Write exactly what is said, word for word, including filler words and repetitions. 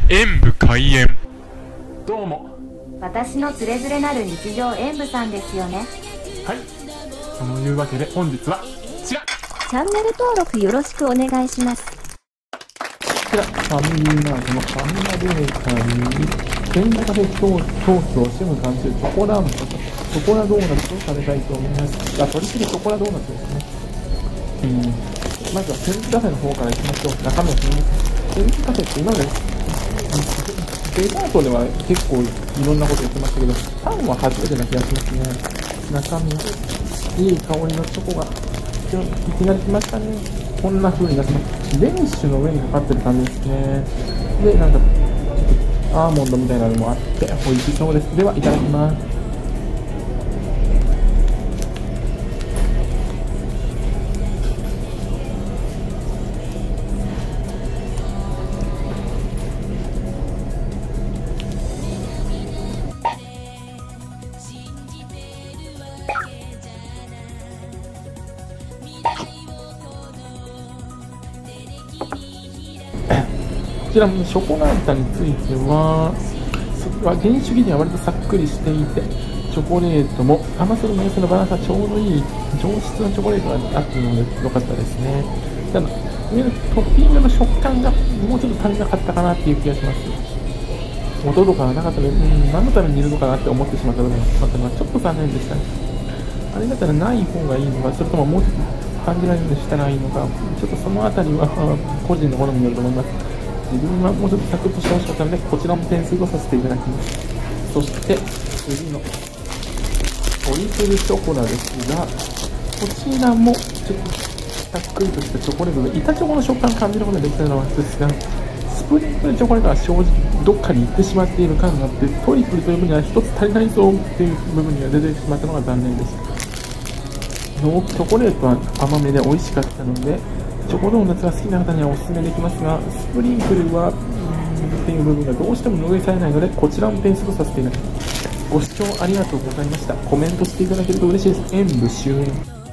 演武開演。 どうも。 私のつれづれなる日常演武さんですよね。 はい。そのいうわけで本日はこちら。 チャンネル登録よろしくお願いします。こちら、ファミリーマートのファミマベーカリー、全カフェ東京シム監修チョコランプとチョコラドーナツを食べたいと思います。あ、鶏チリチョコラドーナツですね。うん。まずはセンズカフェの方からいきましょう。中身を見ます。センズカフェって今までデザートでは結構いろんなこと言ってましたけど、パンは初めてな気がしますね。中身いい香りのチョコがいきなり来ましたね。こんな風になってます。デニッシュの上にかかってる感じですね。で、なんかちょっとアーモンドみたいなのもあって美味しそうです。ではいただきます。こちらもショコラータについては、それは原種的には割とさっくりしていて、チョコレートも甘さとメースのバランスがちょうどいい上質なチョコレートがあったので良かったですね。ただ、上のトッピングの食感がもうちょっと足りなかったかなっていう気がします。音とかがなかったので、うん、何のためにいるのかなって思ってしまった部分がしまったのはちょっと残念でしたね。あれだったらない方がいいのか、それとももうちょっと感じられるようにしたらいいのか、ちょっとそのあたりは個人の好みによると思います。自分はもうちょっとサクッとしてほしかったので、こちらも点数とさせていただきます。そして次のトリプルショコラですが、こちらもちょっとさっくりとしたチョコレートで板チョコの食感を感じることができたのはですが、スプリンクルチョコレートは正直どっかに行ってしまっている感があって、トリプルという分には一つ足りないぞっていう部分には出てしまったのが残念でした。チョコレートは甘めで美味しかったので、チョコドーナツが好きな方にはおすすめできますが、スプリンクルはっていう部分がどうしても拭いされないので、こちらも点数とさせていただきます。ご視聴ありがとうございました。コメントしていただけると嬉しいです。演武終演。